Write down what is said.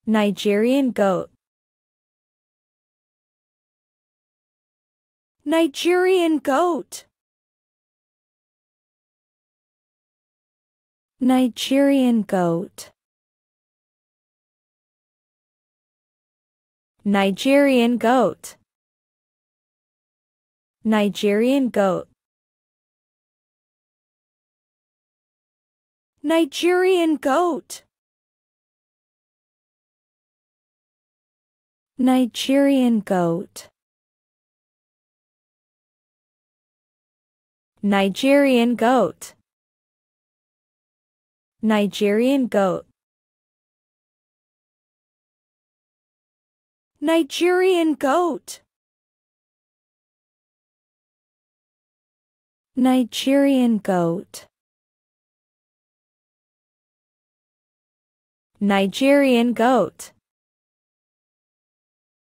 Nigerian goat. Nigerian goat. Nigerian goat. Nigerian goat. Nigerian goat. Nigerian goat. Nigerian goat. Nigerian goat. Nigerian goat. Nigerian goat. Nigerian goat. Nigerian goat.